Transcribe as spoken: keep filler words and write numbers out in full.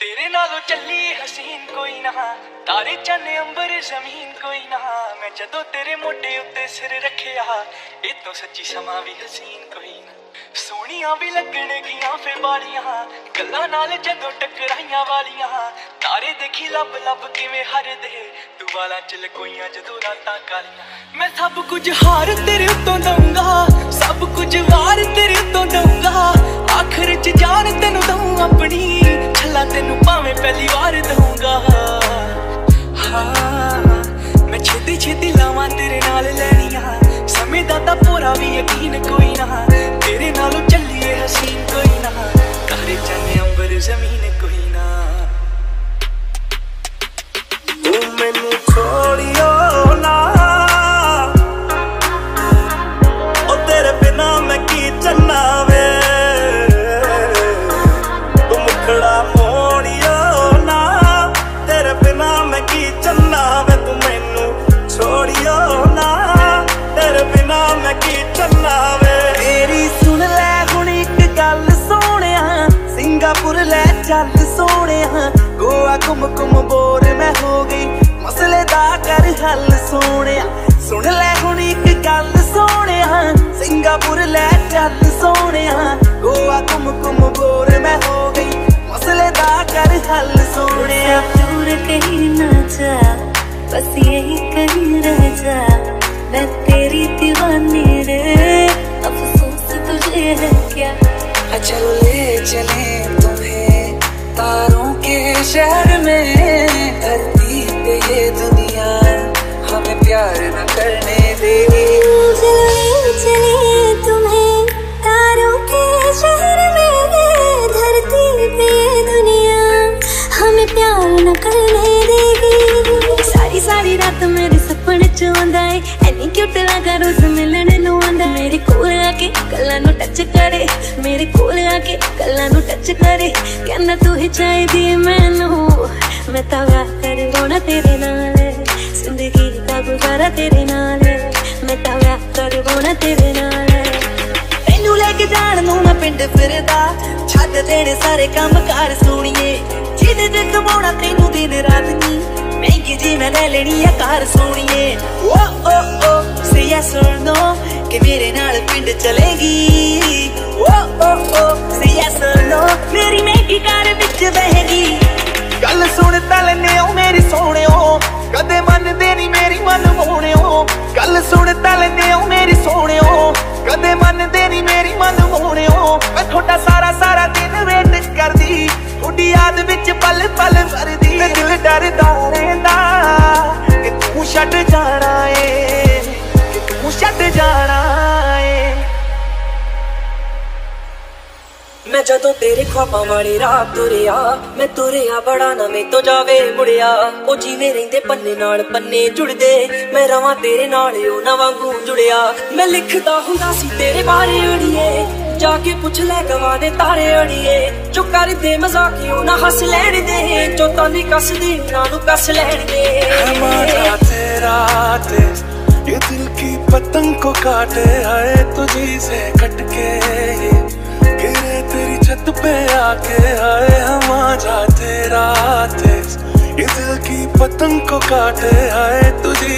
तेरे नालों चली हसीन कोई ना, तारे चन्ने अंबर जमीन कोई ना। मैं जदों तेरे मोटे उत्ते सिर रखिया, ए तो सच्ची समा भी हसीन कोई ना। सोनिया भी लगन गियां फे बालियां, गल्लां नाल जदों टकराइयां वालियां। तारे देखी लब लब किवें हरदे, तू वाला च लकोइयां जदों रातां कालियां। मैं सब कुछ हार तेरे उत्तों दूंगा, सब कुछ वार तेरे उत्तों दूंगा। आखिर च जान तेनू दूं अपनी, छला तेनू भावें पहली बार दूंगा। हाँ मैं छेती छेती लावां तेरे नाल लैनियां, समय दा तां पूरा भी यकीन कोई ना। तेरे नालों चलिए हसीन कोई ना, तारे चन्ने अंबर जमीन कोई ना। तू मैनू छोड़ियो ना, ओ तेरे बिना मैं की चन्ना वे। तू मुखड़ा मोड़ियो ना, तेरे बिना मैं की चन्ना वे। तू मैनू छोड़ियो ना, तेरे बिना मैं की चन्ना वे। तेरी सुन लै हुण इक गल सोहणिया, सिंगापुर लै चल सोहणिया। गोवा घुम घुम बोर मैं हो गई, मसले दा कर हल सोहणिया। सुन लै हुण इक गल सोहणिया, सिंगापुर लै चल सोहणिया। गोवा घुम घुम बोर मैं हो गई, मसले दा कर हल सोहणिया। दूर कहीं ना जा, बस यही कहीं रह जा। मैं तेरी दीवानी रे, अफसोस तुझे है क्या। चल ले चले तुम्हें तारों के शहर में, धरती पे ये दुनिया हमें प्यार न करने देगी। चले चले तुम्हें तारों के शहर में, धरती पे ये दुनिया हमें प्यार न करने देगी। सारी सारी रात मेरे सपने च आंदा है, एनी क्यूट लगा रोज मिलने नू आंदा। मेरे कोल आके गल्लां नू टच करे, मेरे कोल आके गल्लां नू टच करे। कहना तू ही चाहिदी मैनू, मैं तां व्याह करवाउणा तेरे नाल। जिंदगी दा गुजारा तेरे नाल, मैं तां व्याह करवाउणा तेरे नाल। तैनू लेके जाण नू मैं पिंड फिरदा, छड्ड देणे सारे काम कार सोहणीए। जिहदे ते कमाउणा तैनू दिन रात नी, महंगी जी मैं ले लेनी है कार सोहणीए। ओ ओ ओ से यस और नो, कि मेरे नाल पिंड चलेगी। ओ ओ ओ से यस और नो, मेरी महंगी कार विच बहेगी। गल सुन तलने ओ मेरी सोहणियो, कदे मनदे नी मेरी मन मोहणियो। गल सुन तलने ओ मेरी सोहणियो, कदे मनदे नी मेरी मन मोहणियो। मैं थोड़ा सारा सारा दिन वेट करदी, थोड़ी याद विच पल पल भरदी। दिल डरदा रहिंदा कि तू छड्ड जाना ए, कि तू छड्ड जाना ए। मैं जदों तेरे ख्वाबां वाली राह तुरिया, मैं तुरिया बड़ा ना मैं तो जावे मुड़िया। ओ जीवे रहिंदे पन्ने नाल पन्ने जुड़दे, मैं रवां तेरे नाल ओ ना वांगू जुड़िया। मैं लिखदा हुंदा सी तेरे बारे अड़िए, जाके पुछ ले गवा दे तारे अड़िए। जो कर दे मजाकियों ना हस लैण दे, जो तानी कस दे ना नू कस लैण दे। हमारा तेरा टेस्ट ये दिल की पतंग को काटे, आए तुझी से कटके गिरे तेरी छत पे आके। आए हमारा तेरा टेस्ट ये दिल की पतंग को काटे, आए तुझी